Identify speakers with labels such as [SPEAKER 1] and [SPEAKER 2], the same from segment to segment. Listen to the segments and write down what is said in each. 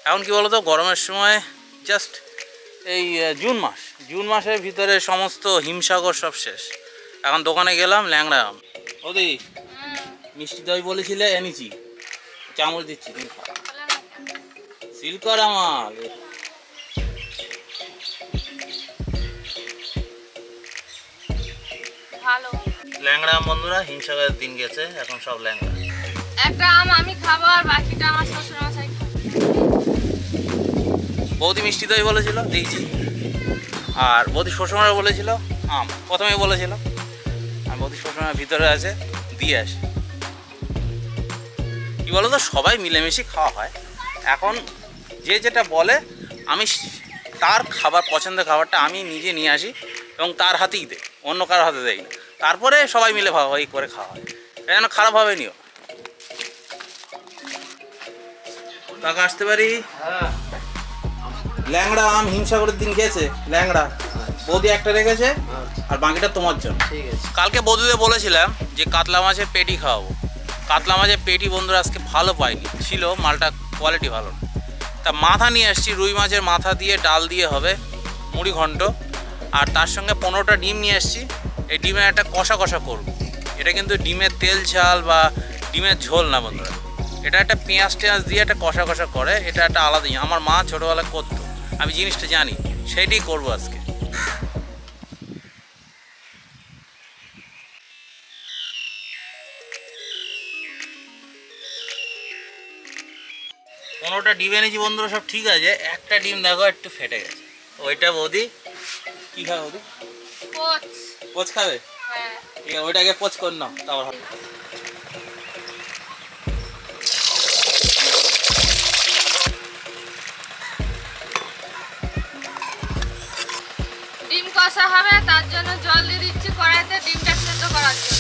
[SPEAKER 1] এখন কি বলতো, গরমের সময় জাস্ট এই জুন মাসের ভিতরে সমস্ত হিমসাগর সব শেষ। এখন দোকানে গেলাম, ল্যাংড়া আম। ওদি মিষ্টি দই বলেছিলে, এনেছি, চামচ দিচ্ছি, সিল্কর আমার
[SPEAKER 2] ভালো
[SPEAKER 1] ল্যাংড়া আম। বন্ধুরা, হিমসাগরের দিন গেছে, এখন সব ল্যাংড়া।
[SPEAKER 2] একটা আম আমি খাবো আর বাকিটা আমার শ্বশুর মশাই খাবে।
[SPEAKER 1] বৌদি মিষ্টি দই বলেছিল, দিয়েছি। আর বৌদি শ্বশুরমশাই বলেছিল আম, প্রথমেই বলেছিল। আর বৌদি শ্বশুরমশাই ভিতরে আছে, দিয়ে আসে। কি বলতো, সবাই মিলেমিশে খাওয়া হয়। এখন যে যেটা বলে, আমি তার খাবার, পছন্দের খাবারটা আমি নিজে নিয়ে আসি এবং তার হাতেই দেয়, অন্য কারোর হাতে দেয় না। তারপরে সবাই মিলে ভাগাভাগি করে খাওয়া হয়। এটা যেন খারাপ হবে নিও। টাকা আসতে পারি। ল্যাংড়া আম হিমসাগরের দিন গেছে, ল্যাংড়া। বৌদি একটা রেখেছে আর বাকিটা তোমার জন্য। ঠিক আছে। কালকে বৌদিদের বলেছিলাম যে কাতলা মাছের পেটি খাওয়াবো। কাতলা মাছের পেটি বন্ধুরা আজকে ভালো পাইনি, ছিল মালটা কোয়ালিটি ভালো না। তা মাথা নিয়ে আসছি, রুই মাছের মাথা দিয়ে ডাল দিয়ে হবে মুড়ি ঘন্ট। আর তার সঙ্গে 15টা ডিম নিয়ে আসছি। এই ডিমের একটা কষা কষা করব। এটা কিন্তু ডিমের তেল ঝাল বা ডিমের ঝোল না বন্ধুরা, এটা একটা পেঁয়াজ টেঁয়াজ দিয়ে একটা কষা কষা করে। এটা একটা আলাদাই, আমার মা ছোটোবেলায় করতো, আমি জিনিসটা জানি, সেইটাই করবো আজকে। কোনোটা ডিম এনেছি বন্ধুরা, সব ঠিক আছে। একটা ডিম দেখো একটু ফেটে গেছে। ওইটা বৌদি কি খাবে? বৌদি পোচ খাবে? ঠিক আছে, ওইটাকে পোচ কর নাও, তারপর
[SPEAKER 2] ডিম কষা হবে, তার জন্য জল দিয়ে দিচ্ছি কড়াইতে ডিমটা সেদ্ধ করার জন্য।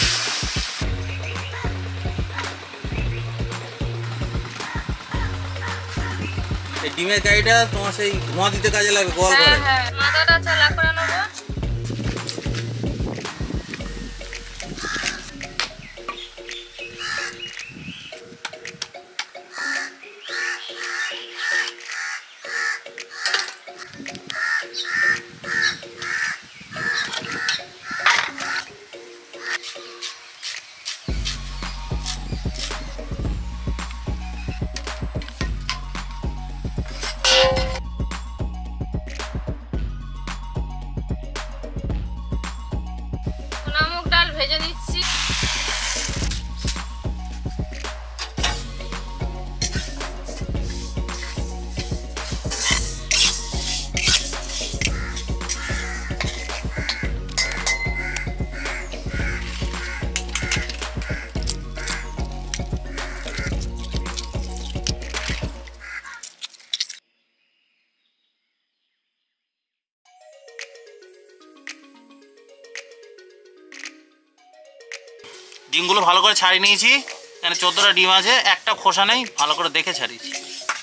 [SPEAKER 1] এই ডিমের গাড়িটা তোমার সেই ধোঁয়া দিতে কাজে লাগবে, গোল করে।
[SPEAKER 2] হ্যাঁ, মাথাটা চালা করে নেবো। মুগ ডাল ভেজে দিচ্ছি।
[SPEAKER 1] ডিমগুলো ভালো করে ছাড়িয়ে নিয়েছি। এখানে 14টা ডিম আছে, একটা খোসা নেই, ভালো করে দেখে ছাড়িয়েছি।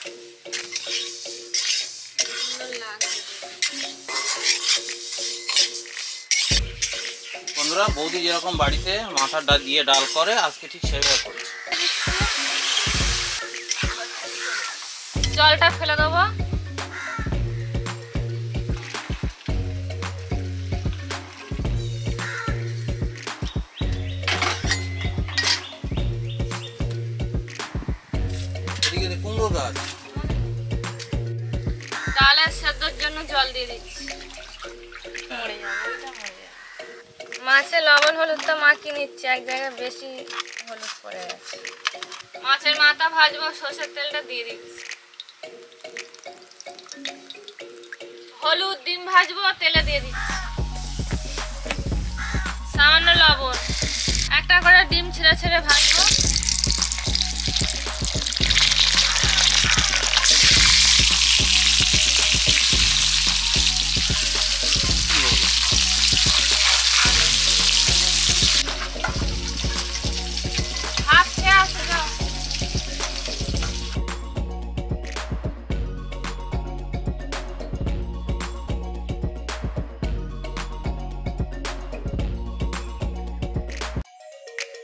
[SPEAKER 1] বন্ধুরা, বৌদি যেরকম বাড়িতে মাথার ডাল দিয়ে ডাল করে, আজকে ঠিক সেভাবে করেছে।
[SPEAKER 2] জলটা ফেলে দেবো।
[SPEAKER 1] কুমড়ো গাছ
[SPEAKER 2] ডালের সেদ্ধর জন্য জল দিয়ে দিচ্ছি। মাছে লবণ হলুদটা মাখিয়ে নিচ্ছে, এক জায়গায় বেশি হলুদ পড়ে গেছে। মাছের মাথা ভাজবো, সরষের তেলটা দিয়ে দিচ্ছি। হলুদ, ডিম ভাজবো, তেলে দিয়ে দিচ্ছি। সামান্য লবণ, একটা করে ডিম ছেড়ে ছেড়ে ভাজবো।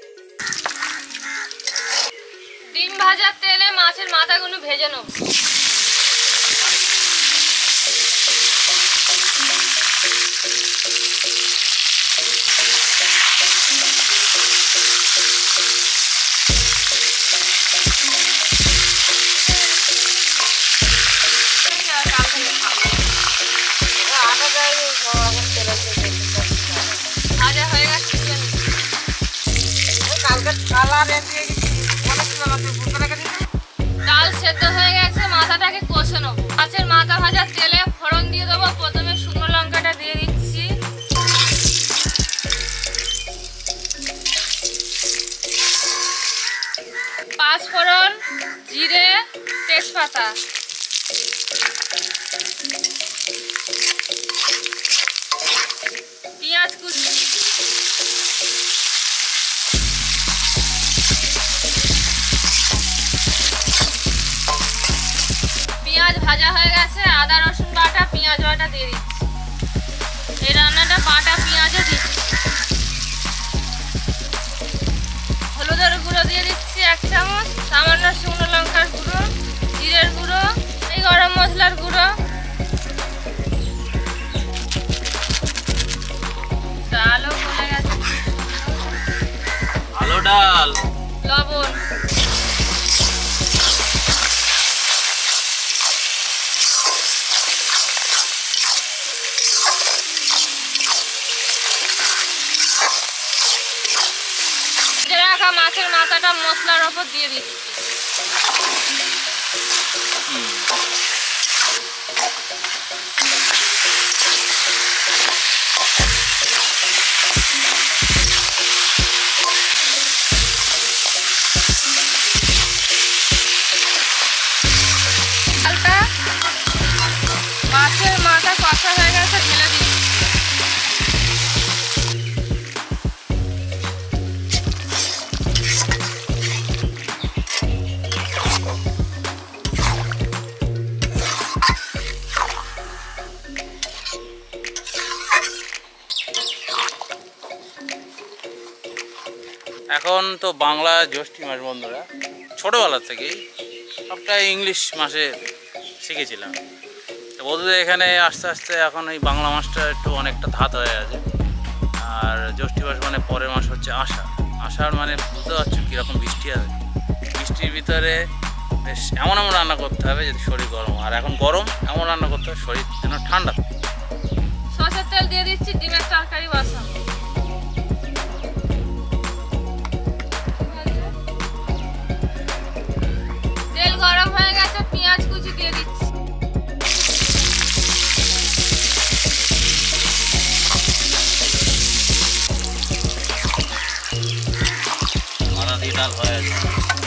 [SPEAKER 2] ডিম ভাজার তেলে মাছের মাথাগুলো ভেজে নেব। বাটা, পেঁয়াজ কুচি, পেঁয়াজ ভাজা হয়ে গেছে, আদা রসুন বাটা, পেঁয়াজ বাটা দিয়ে দিচ্ছি। এই রান্নাটা বাটা পেঁয়াজও দিচ্ছি। হলুদের গুঁড়ো দিয়ে দিচ্ছি 1 চামচ, সামান্য শুকনো লঙ্কার গুঁড়ো, জিরের গুঁড়ো, এই গরম মশলার গুঁড়ো, ডালও গলে গেছে,
[SPEAKER 1] আলু ডাল,
[SPEAKER 2] লবণ, রাখা মাছের মাথাটা মশলার ওপর দিয়ে দিচ্ছি। হালকা মাছের মাথা কষা হয়ে গেছে, ঢেলে দিচ্ছি।
[SPEAKER 1] এখন তো বাংলা জ্যৈষ্ঠী মাস বন্ধুরা, ছোটোবেলা থেকেই সবটাই ইংলিশ মাসে শিখেছিলাম। তো বন্ধুদের এখানে আস্তে আস্তে এখন এই বাংলা মাসটা একটু অনেকটা ধাত হয়ে আছে। আর জ্যৈষ্ঠী মাস মানে পরের মাস হচ্ছে আষাঢ়। আষাঢ় মানে বুঝতে পারছো কীরকম বৃষ্টি আছে। বৃষ্টির ভিতরে বেশ এমন এমন রান্না করতে হবে যদি শরীর গরম, আর এখন গরম, এমন রান্না করতে হবে শরীর যেন ঠান্ডা।
[SPEAKER 2] সরষের তেল দিয়ে দিচ্ছি, ডিমের তরকারি বসাবো। তেল গরম হয়ে গেছে, পেঁয়াজ কুচি দিয়ে দিচ্ছি।
[SPEAKER 1] আদা দিয়ে ডাল হয়ে গেছে,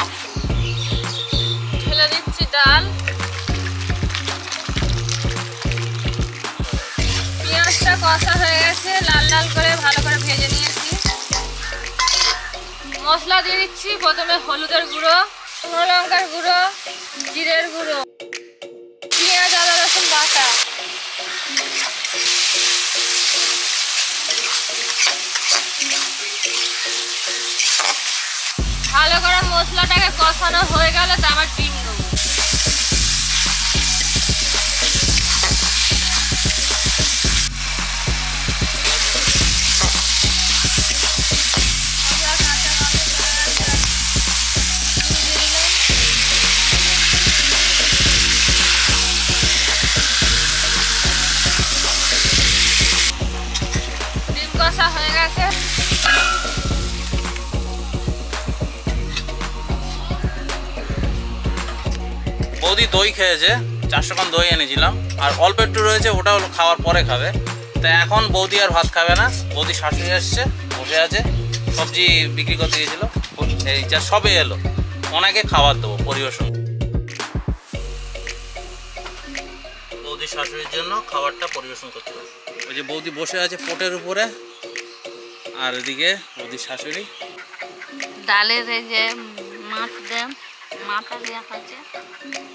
[SPEAKER 2] ঢেলে দিচ্ছি ডাল। পেঁয়াজটা কষা হয়ে গেছে, লাল লাল করে ভালো করে ভেজে নিয়েছি। মশলা দিয়ে দিচ্ছি, প্রথমে হলুদের গুঁড়ো, শুকনো লঙ্কার গুঁড়ো, জিরের গুঁড়ো, পেঁয়াজ আদা রসুন বাটা, ভালো করে মশলাটাকে কষানো হয়ে গেলে তারপর ডিম দেবো। ডিম কষা হয়ে গেছে।
[SPEAKER 1] বৌদি দই খেয়েছে, 400 গ্রাম দই এনেছিলাম, আর অল্প একটু রয়েছে, ওটা হলো খাওয়ার পরে খাবে। তা এখন বৌদি আর ভাত খাবে না। বৌদি শাশুড়ি এসছে, বসে আছে, সবজি বিক্রি করতে গিয়েছিল, এই যা সবে এলো, ওনাকে খাবার দেবো পরিবেশন। বৌদির শাশুড়ির জন্য খাবারটা পরিবেশন করতে হবে। ওই যে বৌদি বসে আছে পোটের উপরে, আর এদিকে বৌদির শাশুড়ি
[SPEAKER 2] ডালের এই যে মাছ দেন, মাথা দেওয়া হয়েছে,